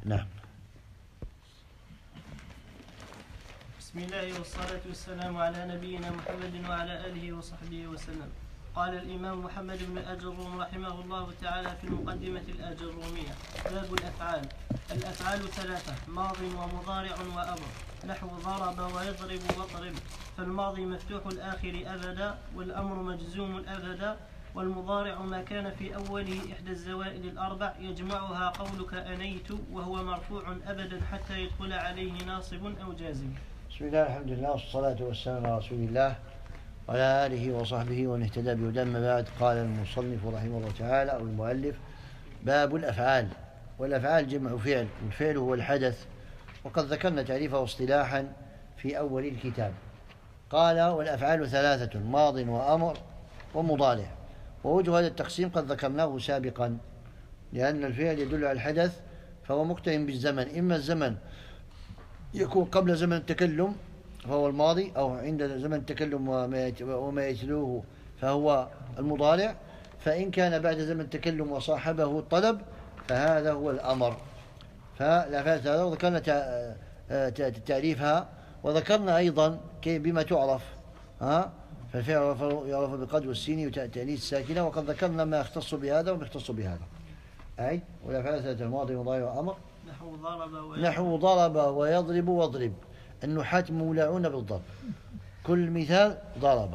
نعم. بسم الله والصلاة والسلام على نبينا محمد وعلى آله وصحبه وسلم. قال الإمام محمد بن الأجروم رحمه الله تعالى في المقدمة الأجرومية: باب الأفعال. الأفعال ثلاثة: ماض ومضارع وأمر، نحو ضرب ويضرب واضرب. فالماضي مفتوح الآخر أبدا، والأمر مجزوم أبدا، والمضارع ما كان في أوله إحدى الزوائد الأربع يجمعها قولك أنيت، وهو مرفوع أبدا حتى يدخل عليه ناصب أو جازم. بسم الله الحمد لله والصلاة والسلام على رسول الله وعلى آله وصحبه ومن اهتدى بهداه. أما بعد، قال المصنف رحمه الله تعالى أو المؤلف: باب الأفعال. والأفعال جمع فعل، والفعل هو الحدث، وقد ذكرنا تعريفه اصطلاحا في أول الكتاب. قال: والأفعال ثلاثة: ماض وأمر ومضارع. ووجه هذا التقسيم قد ذكرناه سابقا، لأن الفعل يدل على الحدث فهو مقترن بالزمن، إما الزمن يكون قبل زمن التكلم فهو الماضي، أو عند زمن التكلم وما يتلوه فهو المضارع، فإن كان بعد زمن التكلم وصاحبه الطلب فهذا هو الأمر. فالأفعال ثلاثة وذكرنا تعريفها، وذكرنا أيضا بما تعرف. فالفعل يعرف بقد والسين وتأنيث الساكنة، وقد ذكرنا ما يختص بهذا وما يختص بهذا. أي والأفعال ثلاثة: الماضي والمضارع والأمر. نحو ضرب ويضرب واضرب. النحاة مولعون بالضرب. كل مثال ضرب،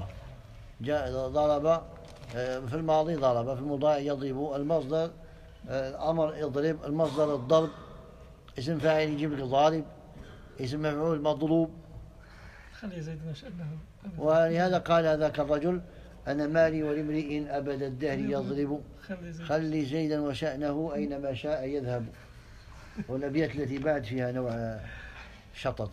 ضرب في الماضي، ضرب في المضارع يضرب. المصدر الأمر يضرب، المصدر الضرب، اسم فاعل يجيب لك ضارب، اسم مفعول مضروب. خلي زيد ما شأنه. ولهذا قال ذاك الرجل: أنا مالي ولامرئ أبد الدهر يضرب، خلي زيدا وشأنه أينما شاء يذهب. والأبيات التي بعد فيها نوع شطط.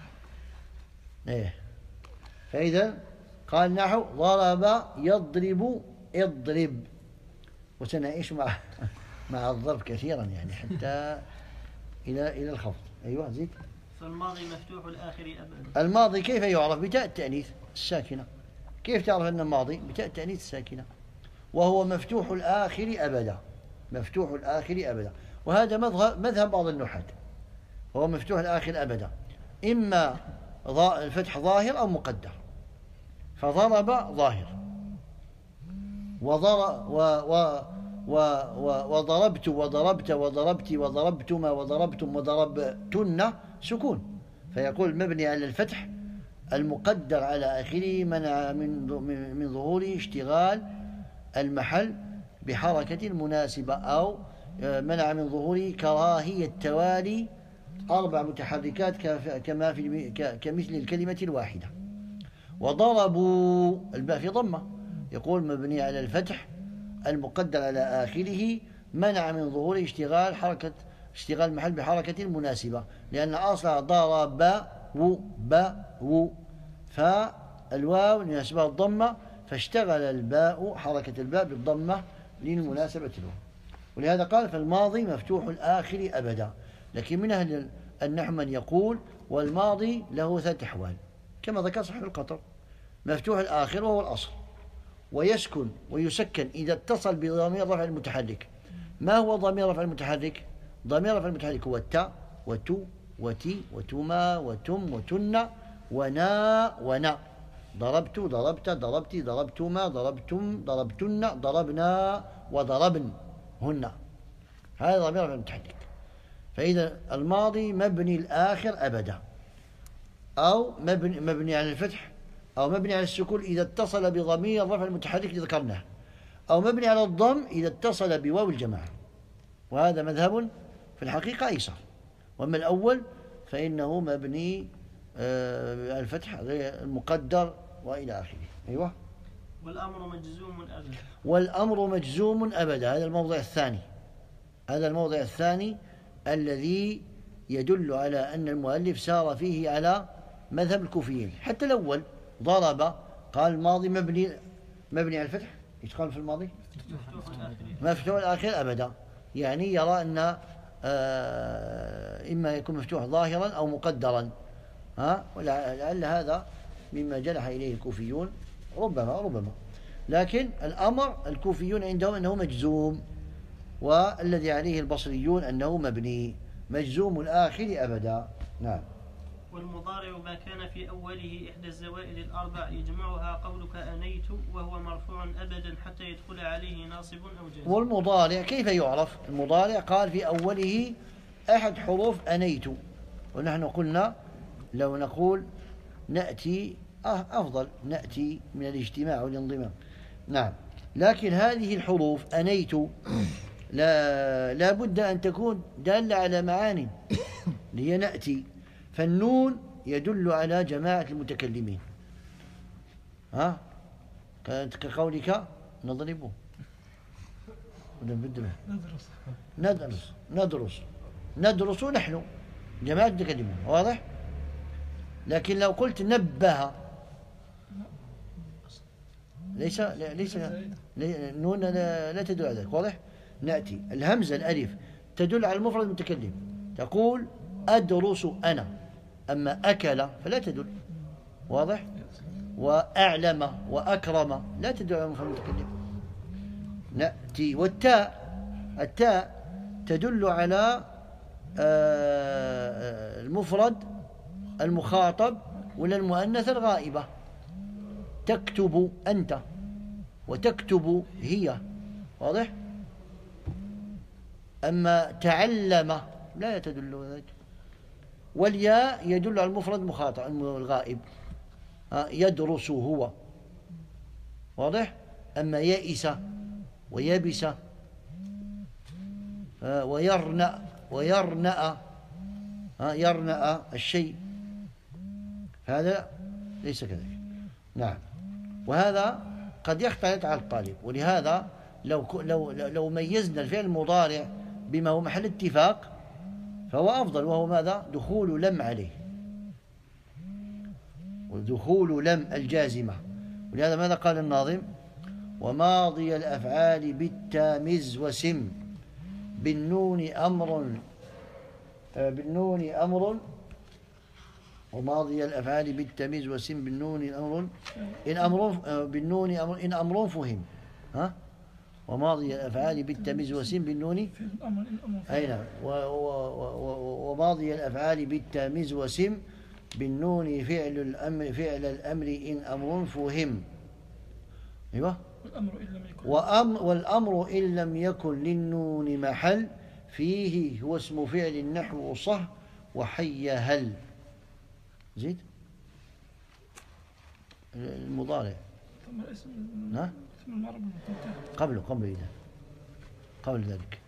فإذا قال نحو ضرب يضرب اضرب، وسنعيش مع الضرب كثيرا يعني حتى إلى الخفض. أيوة زيد. فالماضي مفتوح الآخر أبدا. الماضي كيف يعرف؟ بتاء التأنيث الساكنة. كيف تعرف أن الماضي؟ بتاء التأنيث الساكنة، وهو مفتوح الآخر أبدا. مفتوح الآخر أبدا، وهذا مذهب بعض النحاة، هو مفتوح الآخر أبدا، إما الفتح ظاهر أو مقدر. فضرب ظاهر، وضربت وضربت وضربت وضربتما وضربتم وضربتن سكون، فيقول مبني على الفتح المقدر على آخره، منع من ظهوره اشتغال المحل بحركة مناسبة، أو منع من ظهوره كراهية توالي 4 متحركات كما كمثل الكلمة الواحدة. وضربوا الباء في ضمة، يقول مبني على الفتح المقدر على آخره، منع من ظهور اشتغال المحل بحركة مناسبة، لأن أصلها ضرب و فالواو يناسبها الضمة، فاشتغل الباء حركة الباء بالضمة للمناسبة له. ولهذا قال: فالماضي مفتوح الآخر أبدا. لكن من أهل النحو من يقول: والماضي له 3 أحوال، كما ذكر صاحب القطر: مفتوح الآخر وهو الأصل، ويسكن ويسكن إذا اتصل بضمير رفع المتحرك. ما هو ضمير رفع المتحرك؟ ضمير رفع المتحرك هو التاء وتو وتي وتما وتم وتن ونا. ضربت ضربت ضربتي ضربتما ضربتم ضربتن ضربنا وضربن هن. هذا ضمير رفع المتحرك. فإذا الماضي مبني الآخر أبدا، أو مبني على الفتح، أو مبني على السكون إذا اتصل بضمير رفع المتحرك ذكرناه، أو مبني على الضم إذا اتصل بواو الجماعة. وهذا مذهب في الحقيقة أيسر. وأما الأول فإنه مبني على الفتح غير المقدر وإلى آخره. أيوة. والأمر مجزوم أبدا. والأمر مجزوم أبدا، هذا الموضع الثاني. هذا الموضع الثاني الذي يدل على أن المؤلف سار فيه على مذهب الكوفيين. حتى الأول ضرب قال الماضي مبني على الفتح. ايش قال في الماضي؟ مفتوح الآخر أبدا، يعني يرى أن إما يكون مفتوح ظاهرا أو مقدرا. ولعل هذا مما جنح إليه الكوفيون، ربما. لكن الأمر الكوفيون عندهم أنه مجزوم، والذي عليه البصريون أنه مبني. مجزوم الآخر أبدا. نعم. والمضارع ما كان في أوله إحدى الزوائد الأربع يجمعها قولك أنيت وهو مرفوع أبدا حتى يدخل عليه ناصب أو جازم. والمضارع كيف يعرف؟ المضارع قال في أوله أحد حروف أنيت، ونحن قلنا لو نقول نأتي أفضل، نأتي من الاجتماع والانضمام. نعم. لكن هذه الحروف أنيت لا بد أن تكون دالة على معاني لهي نأتي. فالنون يدل على جماعة المتكلمين، كانت كقولك نضربه ندرس نحن جماعة المتكلمين، واضح؟ لكن لو قلت نبه ليس النون لا تدل على ذلك، واضح؟ نأتي الهمزة الألف تدل على المفرد المتكلم، تقول أدرس أنا. أما أكل فلا تدل، واضح؟ وأعلم وأكرم لا تدل على المفرد المتكلم. نأتي. التاء تدل على المفرد المخاطب ولا المؤنث الغائبة. تكتب أنت وتكتب هي، واضح؟ أما تعلم لا تدل ذلك. والياء يدل على المفرد المخاطب الغائب، يدرس هو، واضح؟ أما يئس ويبس ويرنأ يرنأ الشيء، هذا ليس كذلك. نعم. وهذا قد يختلط على الطالب، ولهذا لو ميزنا الفعل المضارع بما هو محل اتفاق فهو أفضل، وهو ماذا؟ دخول لم عليه، ودخول لم الجازمة. ولهذا ماذا قال الناظم؟ وماضي الأفعال بالتامز وسم بالنون أمر وماضي الأفعال بالتمييز وسم بالنون أمر إن أمر فهم. وماضي الأفعال بالتمييز وسم بالنون أي نعم. وماضي الأفعال بالتمييز وسم بالنون فعل الأمر إن أمر فهم. أيوة. والأمر إن لم يكن للنون محل فيه هو اسم فعل النحو صح وحي هل. زيد المضارع قبل ذلك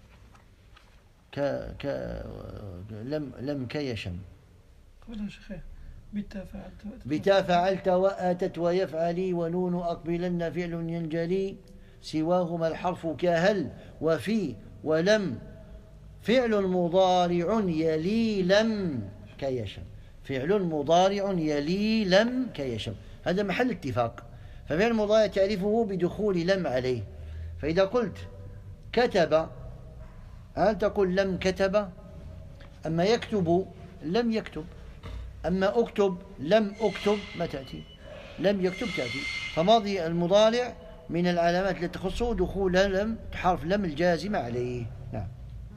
لم كيشم قبلها شيخ بتا فعلت وآتت ويفعلي ونون أقبلن فعل ينجلي سواهما الحرف كهل وفي ولم فعل مضارع يلي لم كيشم. فعل مضارع يلي لم كيشم، هذا محل اتفاق. ففعل المضارع تعرفه بدخول لم عليه. فإذا قلت كتب هل تقول لم كتب؟ أما يكتب لم يكتب. أما أكتب لم أكتب ما تأتي، لم يكتب تأتي. فماضي المضارع من العلامات التي تخصه دخول لم حرف لم الجازمة عليه. نعم.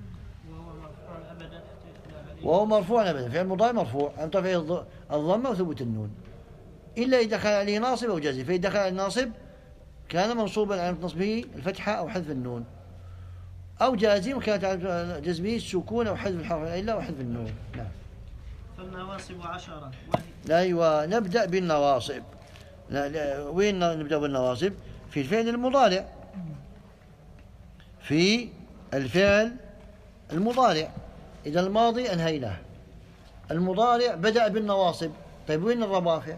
وهو مرفوع أبدا. فعل المضارع مرفوع عن رفع الضمة وثبوت النون إلا إذا دخل عليه ناصب أو جازم. فإذا دخل على الناصب كان منصوبا على نصبه الفتحة أو حذف النون، أو جازم كانت على جزمه السكون أو حذف الحرف إلا أو حذف النون. نعم. فالنواصب 10. أيوة. نبدأ بالنواصب. وين نبدأ بالنواصب؟ في الفعل المضارع. في الفعل المضارع. إذا الماضي أنهيناه، المضارع بدأ بالنواصب. طيب وين الربافع؟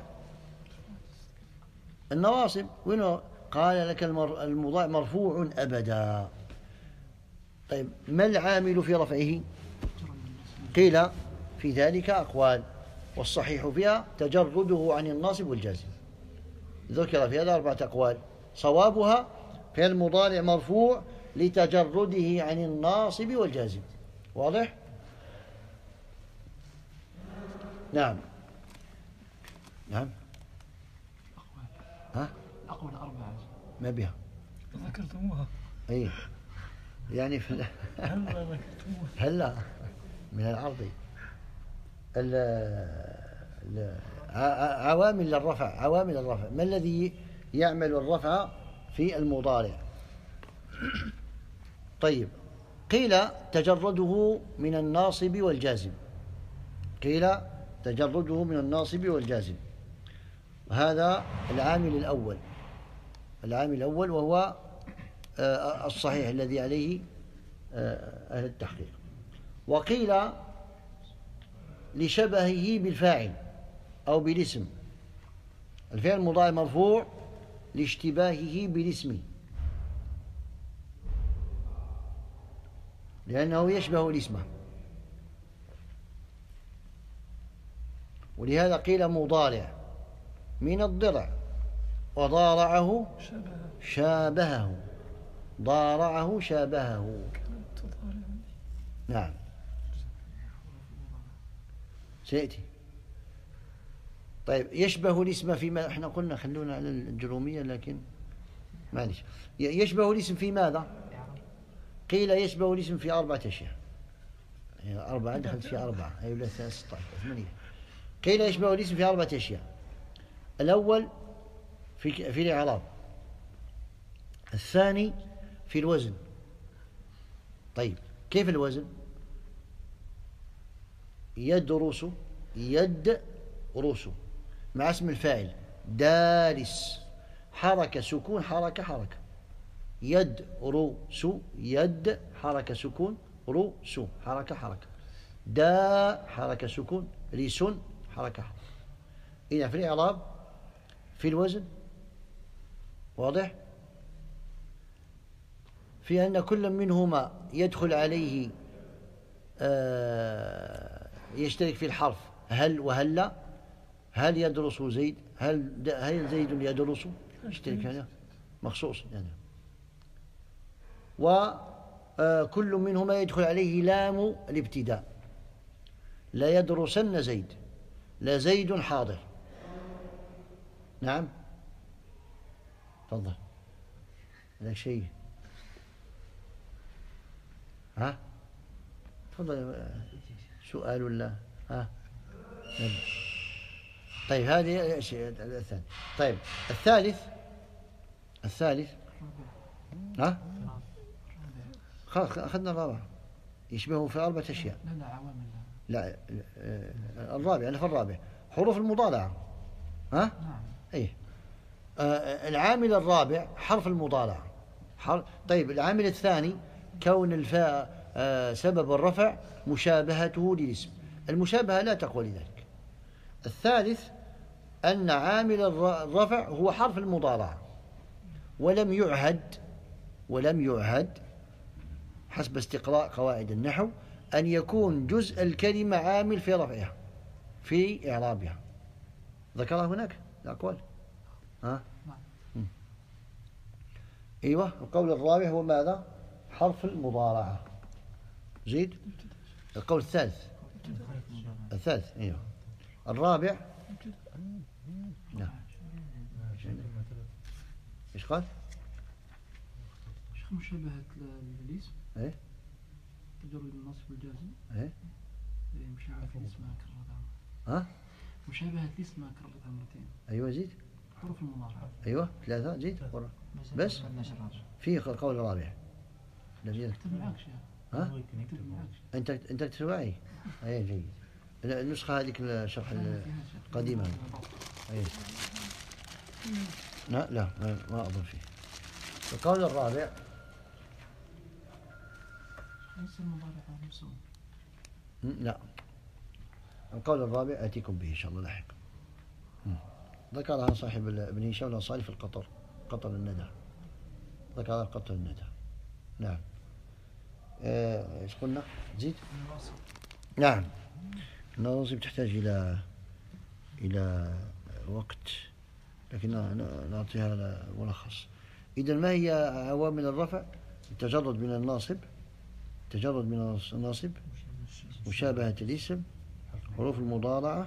النواصب وين؟ قال لك المضارع مرفوع أبدا. طيب ما العامل في رفعه؟ قيل في ذلك أقوال، والصحيح فيها تجرده عن الناصب والجازم. ذكر في هذا 4 أقوال، صوابها في المضارع مرفوع لتجرده عن الناصب والجازم. واضح؟ نعم. نعم. أقوال 4 ما بها ذكرتموها. أي يعني هلا من العرض. عوامل الرفع ما الذي يعمل الرفع في المضارع؟ طيب، قيل تجرده من الناصب والجازم. قيل تجرده من الناصب والجازم، هذا العامل الأول وهو الصحيح الذي عليه أهل التحقيق. وقيل لشبهه بالفاعل أو بالاسم. الفعل المضارع مرفوع لاشتباهه بالاسم لأنه يشبه الاسم، ولهذا قيل مضارع من الضرع، وضارعه شابهه، ضارعه شابهه. نعم سيأتي. طيب، يشبه الاسم فيما احنا قلنا خلونا على الجرومية، لكن معلش. يشبه الاسم في ماذا؟ قيل يشبه الاسم في 4 أشياء. يعني 4 دخلت في 4، أي ولا 16 8. قيل يشبه الاسم في 4 أشياء. الأول في الإعراب، الثاني في الوزن. طيب، كيف الوزن؟ يدرس، يدرس مع اسم الفاعل دارس، حركة سكون حركة، يدرس، يد حركة سكون، رس حركة، دا حركة سكون، ريس حركة. إذا في الإعراب، في الوزن، واضح؟ في أن كل منهما يدخل عليه يشترك في الحرف هل وهلا. هل يدرس زيد؟ هل زيد يدرس؟ يشترك هنا مخصوص يعني. وكل منهما يدخل عليه لام الابتداء. لا يدرسن زيد، لا زيد حاضر. نعم تفضل. لا شيء. ها تفضل، سؤال ولا ها؟ طيب، هذه الشيء الثاني. طيب، الثالث ها أخذنا الرابع، يشبهه في 4 أشياء. لا عوامل. لا الرابع، أنا في الرابع حروف المضارعة. ها نعم. إيه. العامل الرابع حرف المضارعة. طيب، العامل الثاني كون الفاء سبب الرفع مشابهته للاسم. المشابهة لا تقوى لذلك. الثالث أن عامل الرفع هو حرف المضارعة، ولم يعهد حسب استقراء قواعد النحو أن يكون جزء الكلمة عامل في رفعها في إعرابها. ذكرها هناك الأقوال. ها؟ أيوة. القول الرابع هو ماذا؟ حرف المضارعة. زيد. القول الثالث أيوة. الرابع نعم. إيش قال؟ شيخ مشابهة الاسم. إيه. تجرد النصب والجازم. إيه. مشابهة الاسم ما كررتها. ها؟ مشابهة الاسم ما كررتها مرتين. أيوة زيد. حروف المضارعة. أيوة 3 زيد. بس في قول رابع. اكتب معاك شيخ. ها؟ أنت تكتب معي. أي جيد. النسخة هذيك الشرح القديمة. أي. لا ما أظن فيه. القول الرابع لا، القول الرابع آتيكم به إن شاء الله لاحقا. ذكرها صاحب ابن هشام الأنصاري في قطر الندى. ذكرها قطر الندى. نعم. ايش قلنا؟ زيد. نعم. النواصب تحتاج إلى وقت، لكن نعطيها ملخص. إذن ما هي عوامل الرفع؟ التجرد من الناصب، مشابهة الاسم، حروف المضارعة.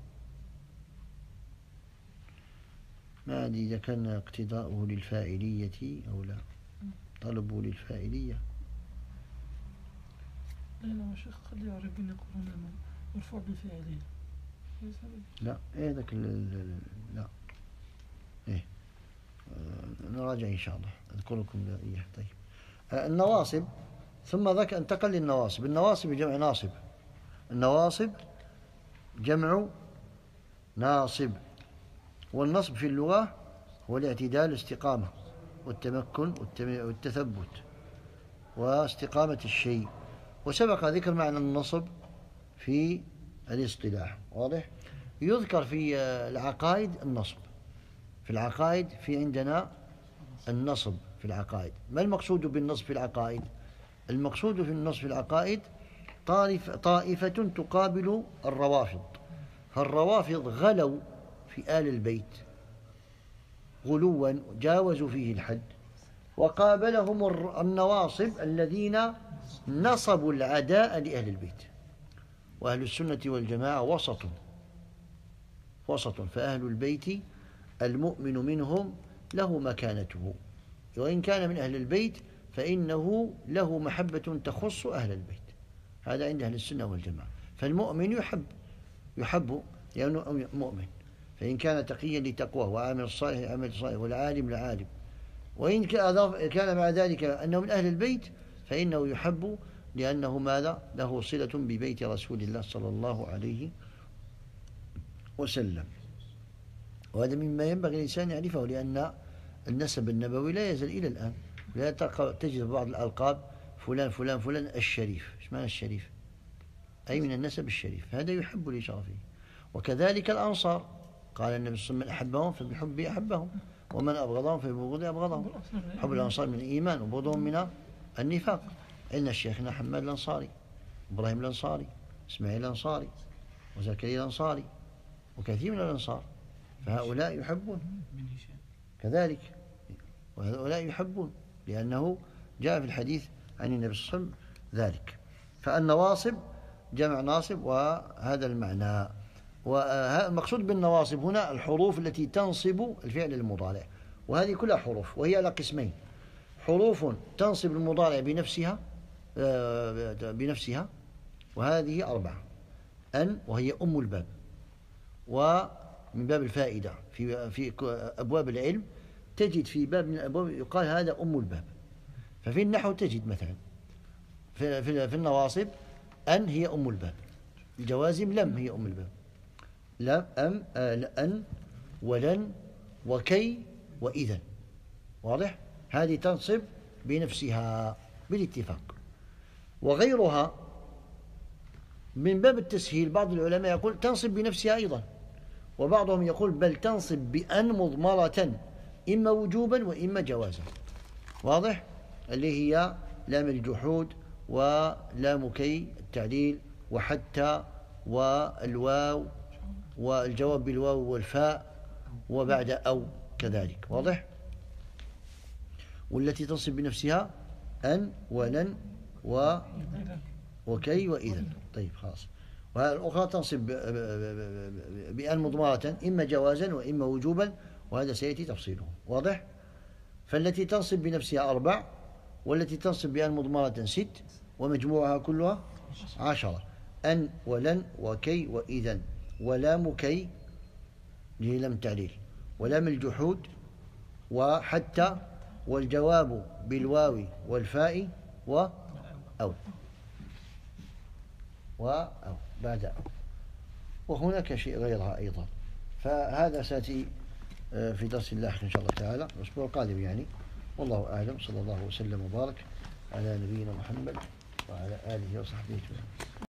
ما أدري إذا كان اقتضاؤه للفاعلية أو لا، طلبه للفاعلية. لا شيخ خلي العربيين يقولون مرفوع بفعله. لا إيه ذاك لا إيه نراجع إن شاء الله أذكر لكم إياه. طيب النواصب، ثم ذاك انتقل للنواصب. النواصب جمع ناصب. النواصب جمع ناصب. والنصب في اللغة هو الاعتدال الاستقامة والتمكن والتثبت واستقامة الشيء. وسبق ذكر معنى النصب في الاصطلاح، واضح؟ يذكر في العقائد النصب. في العقائد في عندنا النصب في العقائد. ما المقصود بالنصب في العقائد؟ المقصود في النصب في العقائد طائفة تقابل الروافض. فالروافض غلوا في آل البيت غلوا جاوزوا فيه الحد، وقابلهم النواصب الذين نصبوا العداء لأهل البيت. وأهل السنة والجماعة وسط، فأهل البيت المؤمن منهم له مكانته، وإن كان من أهل البيت فإنه له محبة تخص أهل البيت. هذا عند أهل السنة والجماعة. فالمؤمن يحب لأنه مؤمن، فإن كان تقيا لتقواه وعامل الصالح عمل صالح والعالم لعالم. وإن كان مع ذلك أنه من أهل البيت فإنه يحب لأنه ماذا؟ له صلة ببيت رسول الله صلى الله عليه وسلم. وهذا مما ينبغي الإنسان يعرفه، لأن النسب النبوي لا يزال إلى الآن. لا تجد بعض الألقاب فلان فلان فلان الشريف. إيش معنى الشريف؟ أي من النسب الشريف، هذا يحب لشرفه. وكذلك الأنصار، قال النبي صلى الله عليه وسلم: من أحبهم فبحبه أحبهم، ومن أبغضهم فببغضه أبغضهم. حب الأنصار من الإيمان وبغضهم من النفاق. عندنا شيخنا حماد الأنصاري، إبراهيم الأنصاري، إسماعيل الأنصاري، وزكريا الأنصاري، وكثير من الأنصار. فهؤلاء يحبون كذلك، وهؤلاء يحبون لأنه جاء في الحديث عن النبي صلى الله عليه وسلم ذلك. فالنواصب جمع ناصب، وهذا المعنى. والمقصود بالنواصب هنا الحروف التي تنصب الفعل المضارع، وهذه كلها حروف، وهي على قسمين: حروف تنصب المضارع بنفسها، وهذه 4: أن، وهي أم الباب. ومن باب الفائدة في أبواب العلم تجد في باب من الأبواب يقال هذا أم الباب. ففي النحو تجد مثلا في النواصب أن هي أم الباب، الجوازم لم هي أم الباب، لم أن ولن وكي وإذا، واضح؟ هذه تنصب بنفسها بالاتفاق. وغيرها من باب التسهيل بعض العلماء يقول تنصب بنفسها أيضا، وبعضهم يقول بل تنصب بأن مضمرة إما وجوبا وإما جوازا، واضح؟ اللي هي لام الجحود ولام كي التعليل وحتى والواو والجواب بالواو والفاء وبعد أو كذلك، واضح؟ والتي تنصب بنفسها أن ولن وكي وإذن. طيب خلاص. والأخرى تنصب بأن مضمرة إما جوازا وإما وجوبا، وهذا سيأتي تفصيله، واضح؟ فالتي تنصب بنفسها 4، والتي تنصب بأن مضمرة 6، ومجموعها كلها 10: أن ولن وكي وإذن، ولام كي اللي هي لم تعليل، ولام الجحود، وحتى، والجواب بالواو والفاء أو بعد أو، وهناك شيء غيرها أيضا. فهذا سيأتي في درس لاحق إن شاء الله تعالى الأسبوع القادم يعني. والله أعلم. صلى الله وسلم وبارك على نبينا محمد وعلى آله وصحبه أجمعين.